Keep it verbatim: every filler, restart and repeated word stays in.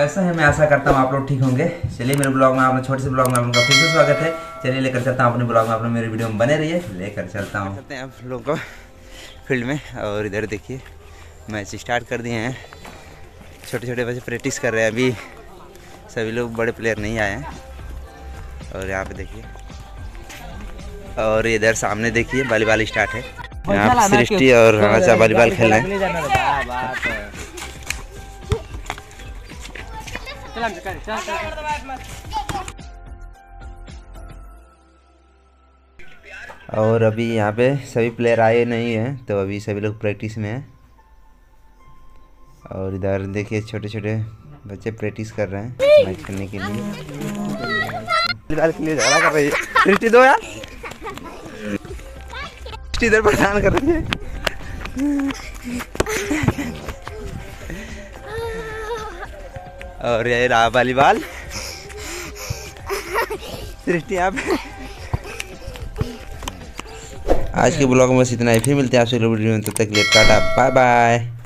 कैसे हैं? मैं आशा करता हूँ आप लोग ठीक होंगे। चलिए मेरे ब्लॉग में आपने छोटे से ब्लॉग में आपका फिर से स्वागत है। चलिए लेकर चलता हूँ अपने ब्लॉग में, अपने मेरे वीडियो में बने रहिए। लेकर चलता हूँ चलते हैं आप लोग को फील्ड में। और इधर देखिए मैच स्टार्ट कर दिए हैं। छोटे छोटे बच्चे प्रैक्टिस कर रहे हैं, अभी सभी लोग बड़े प्लेयर नहीं आए हैं। और यहाँ पे देखिए, और इधर सामने देखिए वॉलीबॉल स्टार्ट है। यहाँ सृष्टि और राजा वॉलीबॉल खेल रहे हैं। और अभी यहाँ पे सभी प्लेयर आए नहीं हैं, तो अभी सभी लोग प्रैक्टिस में हैं। और इधर देखिए छोटे छोटे बच्चे प्रैक्टिस कर रहे हैं मैच खेलने के लिए। वॉलीबॉल के लिए झगड़ा कर रही है। सृष्टि दो यार, सृष्टि इधर परेशान कर रही है। और ये रहा वॉलीबॉल। सृष्टि यहाँ पे। आज के ब्लॉग में बस इतना ही, फिर मिलते हैं आपसे वीडियो में। तब तक के लिए टाटा बाय बाय।